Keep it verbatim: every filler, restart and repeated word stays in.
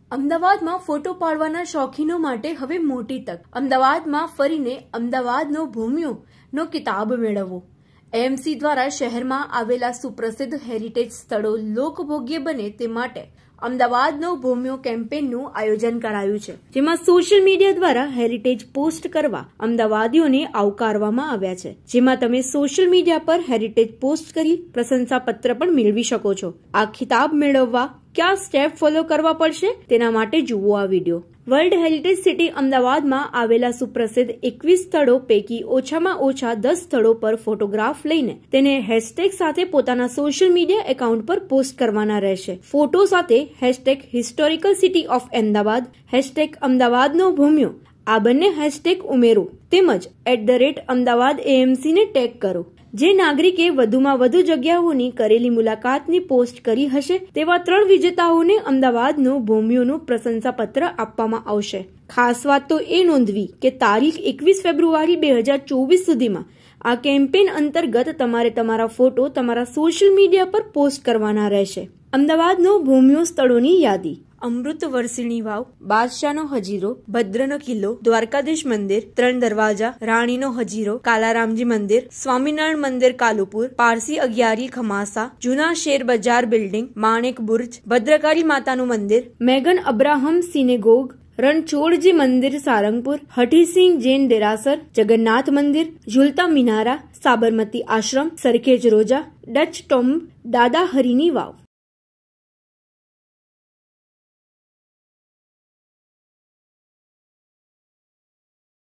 અમદાવાદમાં ફોટો પાડવાના શોખીનો માટે હવે મોટી તક. અમદાવાદમાં ફરીને અમદાવાદનો ભૂમિયોનો કિતાબ મેળવવો. એએમસી દ્વારા શહેરમાં આવેલા સુપ્રસિદ્ધ હેરિટેજ સ્થળો લોકભોગ્ય બને તે માટે અમદાવાદનો ભૂમિયો કેમ્પેનનું આયોજન કરાયું છે, જેમાં સોશિયલ મીડિયા દ્વારા હેરિટેજ પોસ્ટ કરવા અમદાવાદીઓને આવકારવામાં આવ્યા છે. જેમાં તમે સોશિયલ મીડિયા પર હેરિટેજ પોસ્ટ કરી પ્રશંસાપત્ર પણ મેળવી શકો છો. આ ખિતાબ મેળવવા કયા સ્ટેપ ફોલો કરવા પડશે તેના માટે જુઓ આ વિડીયો. વર્લ્ડ હેરિટેજ સિટી અમદાવાદમાં આવેલા સુપ્રસિદ્ધ એકવીસ સ્થળો પૈકી ઓછામાં ઓછા દસ સ્થળો પર ફોટોગ્રાફ લઈને તેને હેશટેગ સાથે પોતાના સોશિયલ મીડિયા એકાઉન્ટ પર પોસ્ટ કરવાના રહેશે. ફોટો સાથે hashtag historical city of Ahmedabad, hashtag અમદાવાદનો ભૂમિયો આ બંને હેશટેગ ઉમેરો તેમજ at the rate Ahmedabad AMC ને ટેગ કરો. જે નાગરિકે વધુમાં વધુ જગ્યાઓની કરેલી મુલાકાતની પોસ્ટ કરી હશે તેવા ત્રણ વિજેતાઓને અમદાવાદનો ભૂમિયોનું પ્રશંસાપત્ર આપવામાં આવશે. ખાસ વાત તો એ નોંધવી કે તારીખ એકવીસ ફેબ્રુઆરી બે હજાર ચોવીસ સુધીમાં આ કેમ્પેન અંતર્ગત તમારે તમારા ફોટો તમારા સોશિયલ મીડિયા પર પોસ્ટ કરવાના રહેશે. અમદાવાદનો ભૂમિયો સ્થળોની યાદી: અમૃત વર્ષિણી વાવ, બાદશાહનો હજીરો, ભદ્રનો કિલ્લો, દ્વારકાધીશ મંદિર, ત્રણ દરવાજા, રાણીનો હજીરો, કાલારામજી મંદિર, સ્વામિનારાયણ મંદિર કાલુપુર, પારસી અગિયારી ખમાસા, જૂના શેર બજાર બિલ્ડિંગ, માણેક બુર્જ, ભદ્રકાળી માતાનું મંદિર, મેગન અબ્રાહમ સિનેગોગ, રણછોડજી મંદિર સારંગપુર, હઠીસિંહ જૈન દેરાસર, જગન્નાથ મંદિર, ઝુલતા મિનારા, સાબરમતી આશ્રમ, સરખેજ રોજા, ડચ ટોમ્બ, દાદા હરીની વાવ.